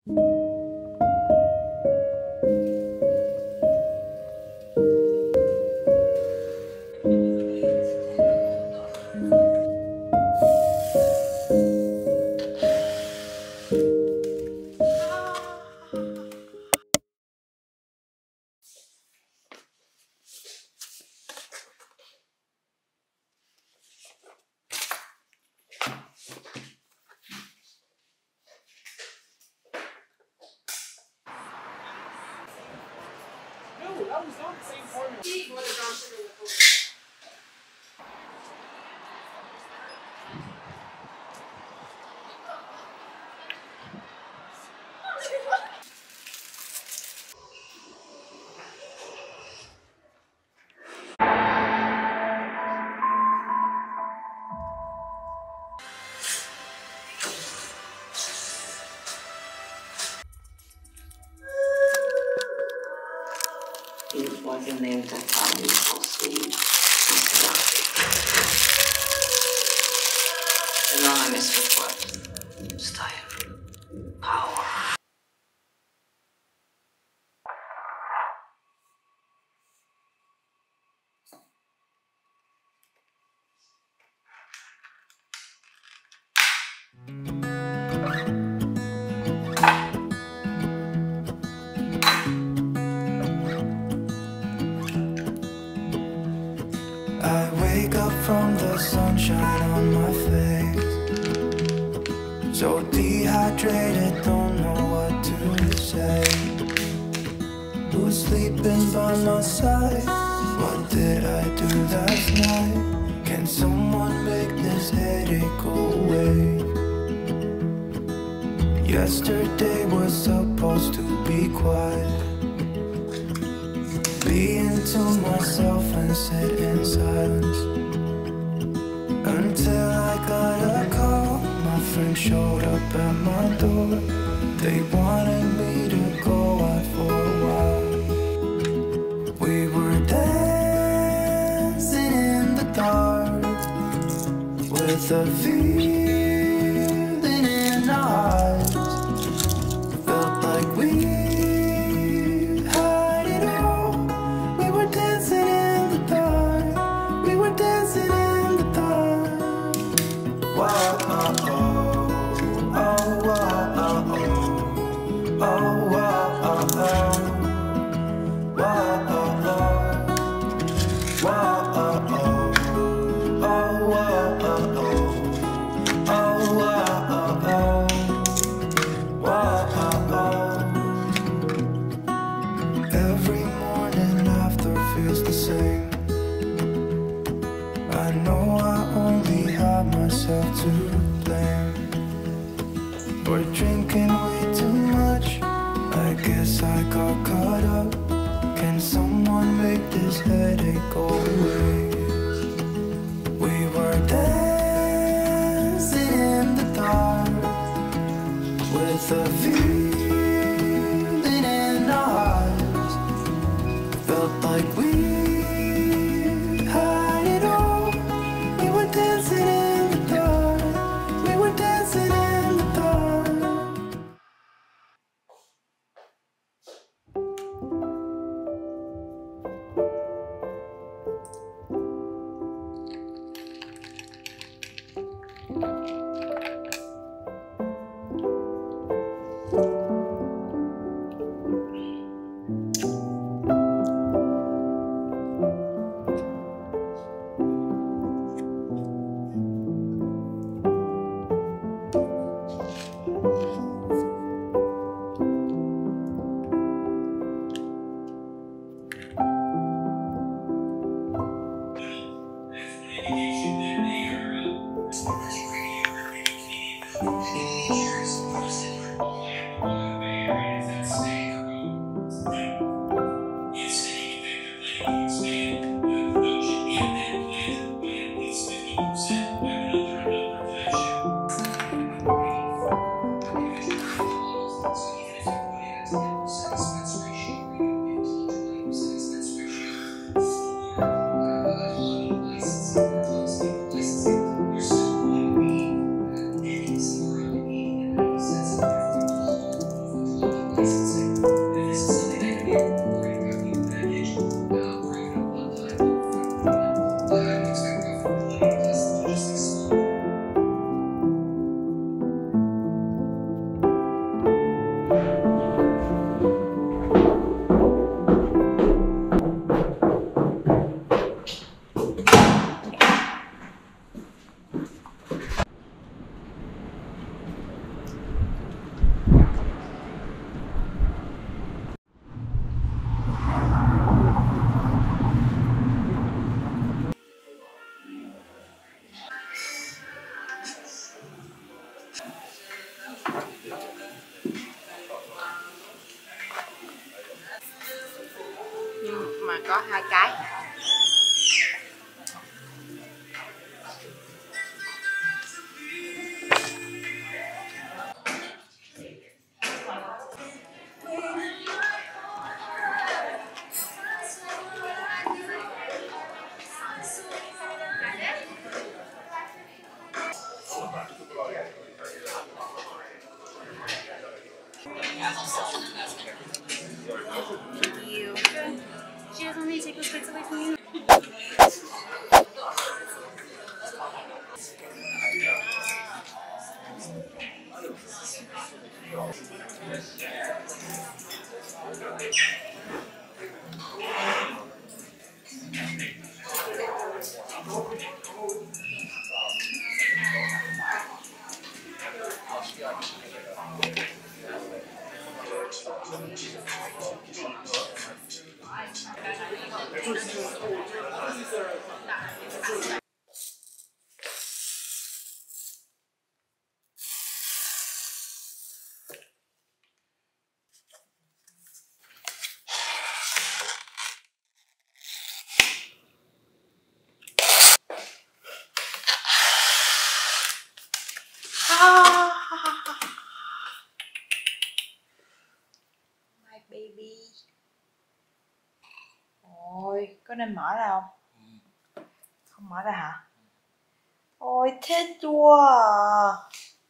That was not the same formula. It was a name that found me so sweet. Anonymous report. Style. Power. I wake up from the sunshine on my face, so dehydrated, don't know what to say. Who's sleeping by my side? What did I do last night? Can someone make this headache go away? Yesterday was supposed to be quiet, being to myself and sit in silence, until I got a call. My friend showed up at my door. They wanted me to go out for a while. We were dancing in the dark, with a feeling in our eyes. Felt like we every morning after feels the same. I know I only have myself to blame for drinking way too much. I guess I got caught up. Can someone make this headache go away? We were dancing in the dark, with a feeling in our eyes. Felt like we had it all. We were dancing in the dark. We were dancing in the dark. có 2 cái. Thank you. She doesn't want me to take those plates away from you. My baby. Ôi, có nên mở ra không? Không mở ra hả? Ôi, thích quá à.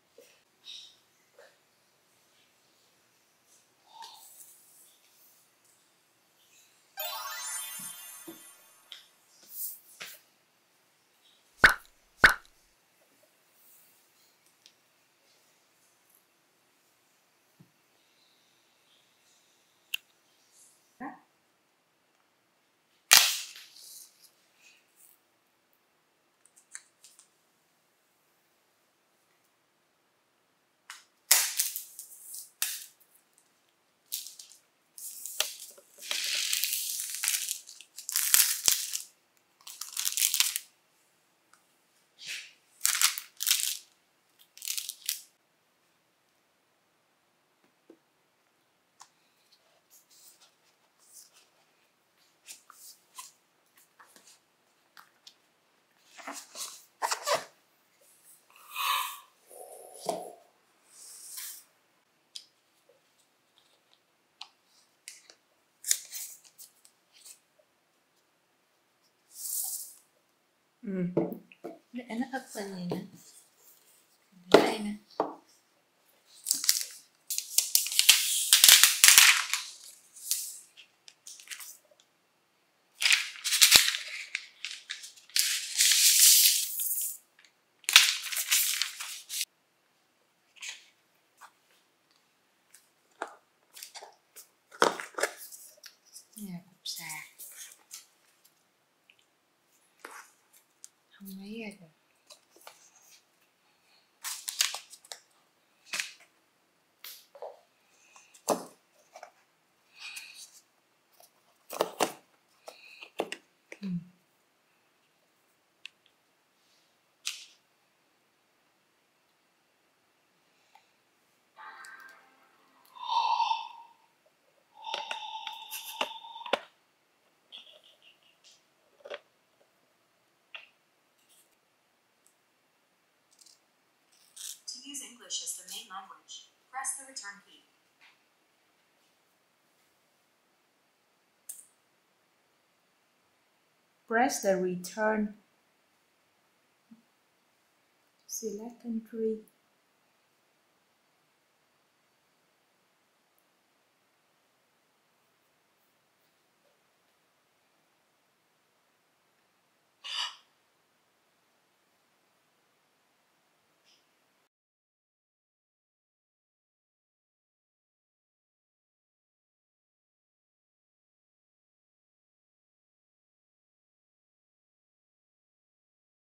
Để nó ấp lên gì nữa. Đây nè. Đây là cục sạc. Không lấy ra được. To use English as the main language, press the return key. Press the return. Select country.